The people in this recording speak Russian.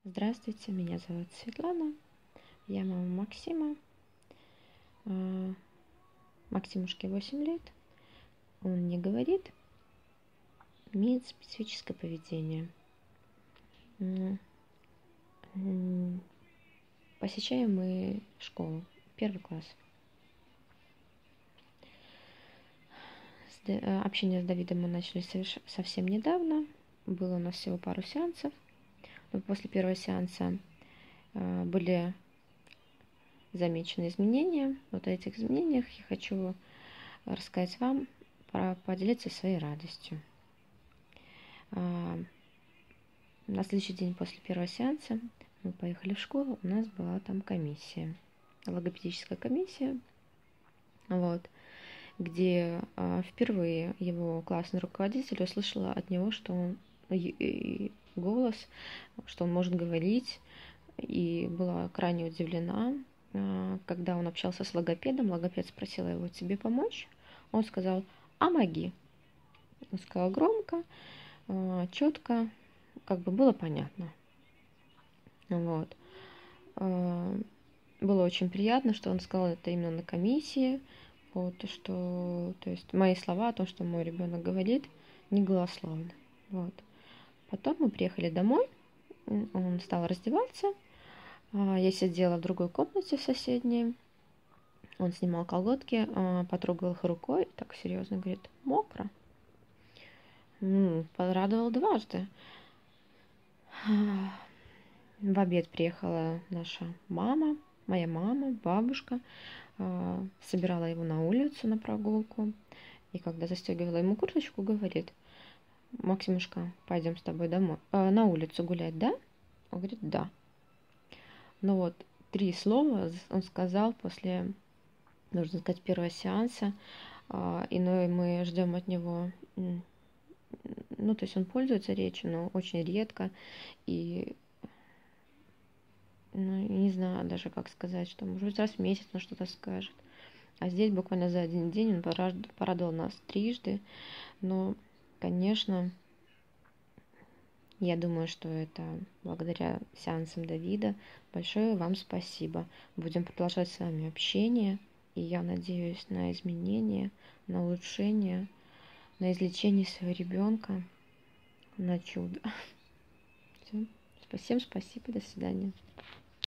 Здравствуйте, меня зовут Светлана, я мама Максима. Максимушке 8 лет, он не говорит, имеет специфическое поведение. Посещаем мы школу, 1 класс. Общение с Давидом мы начали совсем недавно, было у нас всего пару сеансов, но после первого сеанса были замечены изменения. Вот о этих изменениях я хочу рассказать вам, поделиться своей радостью. На следующий день после первого сеанса мы поехали в школу, у нас была там комиссия, логопедическая комиссия, где впервые его классный руководитель услышала от него, что он голос, что он может говорить, и была крайне удивлена, когда он общался с логопедом. Логопед спросила его: тебе помочь? Он сказал: помоги. Он сказал громко, четко, как бы было понятно. Было очень приятно, что он сказал это именно на комиссии. То есть мои слова о том, что мой ребенок говорит, не голословно. Потом мы приехали домой, он стал раздеваться, я сидела в другой комнате соседней, он снимал колготки, потрогал их рукой, так серьезно говорит: мокро. Порадовал дважды. В обед приехала наша мама, моя мама, бабушка, собирала его на улицу на прогулку, и когда застегивала ему курточку, говорит: Максимушка, пойдем с тобой домой, на улицу гулять, да? Он говорит: да. 3 слова он сказал после, нужно сказать, первого сеанса, и мы ждем от него, то есть он пользуется речью, но очень редко, и не знаю даже, как сказать, что, может быть, раз в месяц он что-то скажет. А здесь буквально за 1 день он порадовал нас трижды. Но, конечно, я думаю, что это благодаря сеансам Давида. Большое вам спасибо. Будем продолжать с вами общение. И я надеюсь на изменения, на улучшение, на излечение своего ребенка, на чудо. Все. Всем спасибо. До свидания.